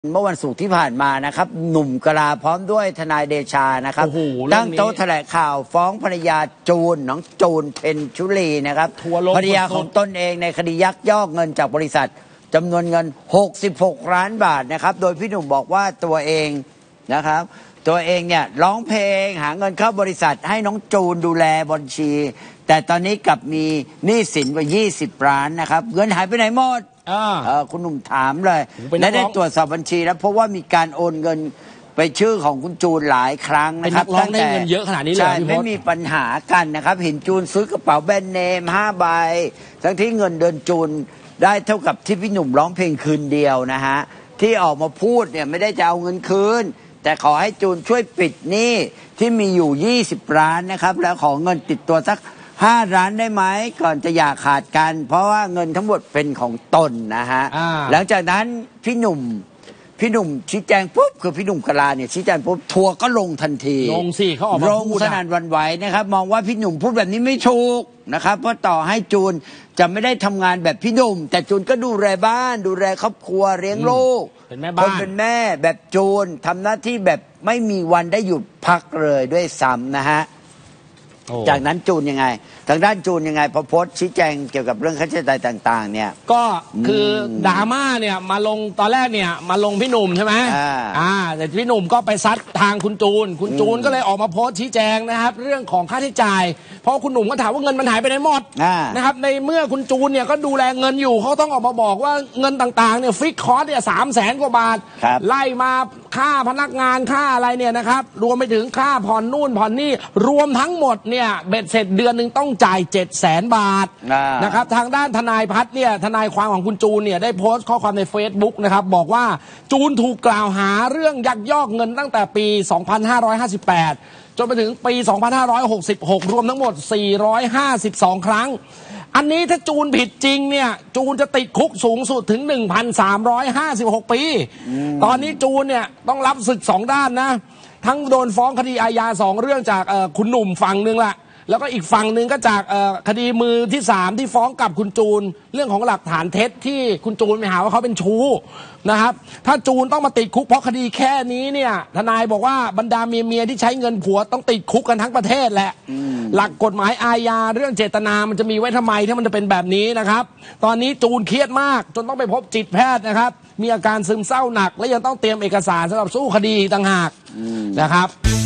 เมื่อวันศุกร์ที่ผ่านมานะครับหนุ่มกลาพร้อมด้วยทนายเดชานะครับตั้งโต๊ะแถลงข่าวฟ้องภรรยาจูนน้องจูนเพ็ญชุลีนะครับภรรยาของตนเองในคดียักยอกเงินจากบริษัทจำนวนเงิน66 ล้านบาทนะครับโดยพี่หนุ่มบอกว่าตัวเองนะครับตัวเองเนี่ยร้องเพลงหาเงินเข้าบริษัทให้น้องจูนดูแลบัญชีแต่ตอนนี้กลับมีหนี้สินกว่า20 ล้านนะครับเงินหายไปไหนหมดคุณหนุ่มถามเลยและได้ตรวจสอบบัญชีแล้วเพราะว่ามีการโอนเงินไปชื่อของคุณจูนหลายครั้งนะครับตั้งแต่เงินเยอะขนาดนี้เลยไม่มีปัญหากันนะครับเห็นจูนซื้อกระเป๋าแบรนด์เนม5 ใบทั้งที่เงินเดือนจูนได้เท่ากับที่พี่หนุ่มร้องเพลงคืนเดียวนะฮะที่ออกมาพูดเนี่ยไม่ได้จะเอาเงินคืนแต่ขอให้จูนช่วยปิดหนี้ที่มีอยู่20 ล้านนะครับแล้วขอเงินติดตัวสัก5 ล้านได้ไหมก่อนจะอย่าขาดกันเพราะว่าเงินทั้งหมดเป็นของตนนะฮะหลังจากนั้นพี่หนุ่มชี้แจงปุ๊บคือพี่หนุ่มกลาเนี่ยชี้แจงปุ๊บทัวร์ก็ลงทันทีลงสิเขาออกมาพูดสนั่นหวั่นไหวนะครับมองว่าพี่หนุ่มพูดแบบนี้ไม่ถูกนะครับเพราะต่อให้จูนจะไม่ได้ทำงานแบบพี่หนุ่มแต่จูนก็ดูแลบ้านดูแลครอบครัวเลี้ยงลูกเป็นแม่บ้านเป็นแม่แบบจูนทำหน้าที่แบบไม่มีวันได้หยุดพักเลยด้วยซ้ำนะฮะจากนั้นจูนยังไงทางด้านจูนยังไงพอโพสต์ชี้แจงเกี่ยวกับเรื่องค่าใช้จ่ายต่างๆเนี่ยก็คือดราม่าเนี่ยมาลงตอนแรกเนี่ยมาลงพี่หนุ่มใช่ไหมแต่พี่หนุ่มก็ไปซัดทางคุณจูนก็เลยออกมาโพสต์ชี้แจงนะครับเรื่องของค่าใช้จ่ายเพราะคุณหนุ่มก็ถามว่าเงินมันหายไปไหนหมดนะครับในเมื่อคุณจูนเนี่ยก็ดูแลเงินอยู่เขาต้องออกมาบอกว่าเงินต่างๆเนี่ยฟิกคอร์สเนี่ย300,000 กว่าบาทไล่มาค่าพนักงานค่าอะไรเนี่ยนะครับรวมไปถึงค่าผ่อนนู่นผ่อนนี่รวมทั้งหมดเนี่ยเบ็ดเสร็จเดือนหนึ่งต้องจ่าย700,000 บาทนะครับทางด้านทนายพัฒน์เนี่ยทนายความของคุณจูนเนี่ยได้โพสต์ข้อความใน Facebook นะครับบอกว่าจูนถูกกล่าวหาเรื่องยักยอกเงินตั้งแต่ปี 2558 จนไปถึงปี 2566 รวมทั้งหมด 452 ครั้งอันนี้ถ้าจูนผิดจริงเนี่ยจูนจะติดคุกสูงสุดถึง 1,356 ปีตอนนี้จูนเนี่ยต้องรับศึก2 ด้านนะทั้งโดนฟ้องคดีอาญา2 เรื่องจากคุณหนุ่มฝั่งนึงละแล้วก็อีกฝั่งหนึ่งก็จากคดีมือที่3ที่ฟ้องกับคุณจูนเรื่องของหลักฐานเท็จที่คุณจูนไปหาว่าเขาเป็นชู้นะครับถ้าจูนต้องมาติดคุกเพราะคดีแค่นี้เนี่ยทนายบอกว่าบรรดาเมียที่ใช้เงินผัวต้องติดคุกกันทั้งประเทศแหละหลักกฎหมายอาญาเรื่องเจตนามันจะมีไว้ทำไมถ้ามันจะเป็นแบบนี้นะครับตอนนี้จูนเครียดมากจนต้องไปพบจิตแพทย์นะครับมีอาการซึมเศร้าหนักและยังต้องเตรียมเอกสารสำหรับสู้คดีต่างหากนะครับ